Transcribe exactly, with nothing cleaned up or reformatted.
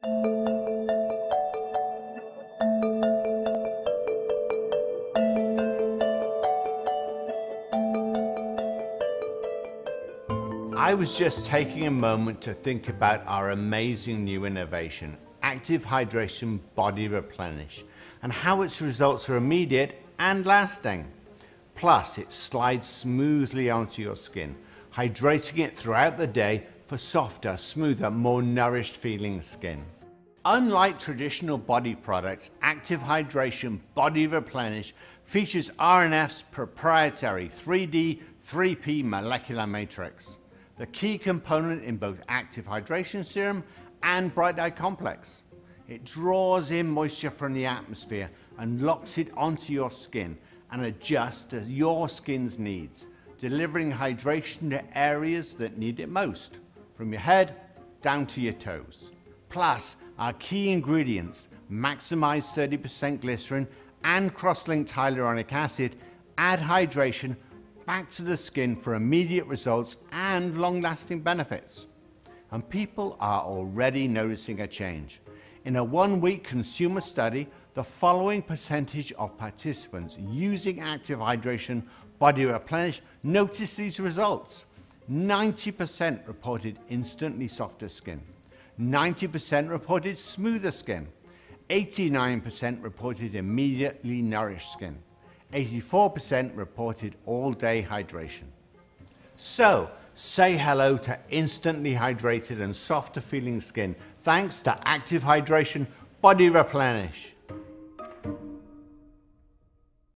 I was just taking a moment to think about our amazing new innovation, Active Hydration Body Replenish, and how its results are immediate and lasting. Plus, it slides smoothly onto your skin, hydrating it throughout the day for softer, smoother, more nourished feeling skin. Unlike traditional body products, Active Hydration Body Replenish features R N F's proprietary three D three P molecular matrix, the key component in both Active Hydration Serum and Bright Eye Complex. It draws in moisture from the atmosphere and locks it onto your skin and adjusts to your skin's needs, delivering hydration to areas that need it most, from your head down to your toes. Plus, our key ingredients, maximized thirty percent glycerin and cross-linked hyaluronic acid, add hydration back to the skin for immediate results and long-lasting benefits. And people are already noticing a change. In a one-week consumer study, the following percentage of participants using Active Hydration Body Replenish noticed these results. ninety percent reported instantly softer skin, ninety percent reported smoother skin, eighty-nine percent reported immediately nourished skin, eighty-four percent reported all-day hydration. So, say hello to instantly hydrated and softer feeling skin thanks to Active Hydration Body Replenish.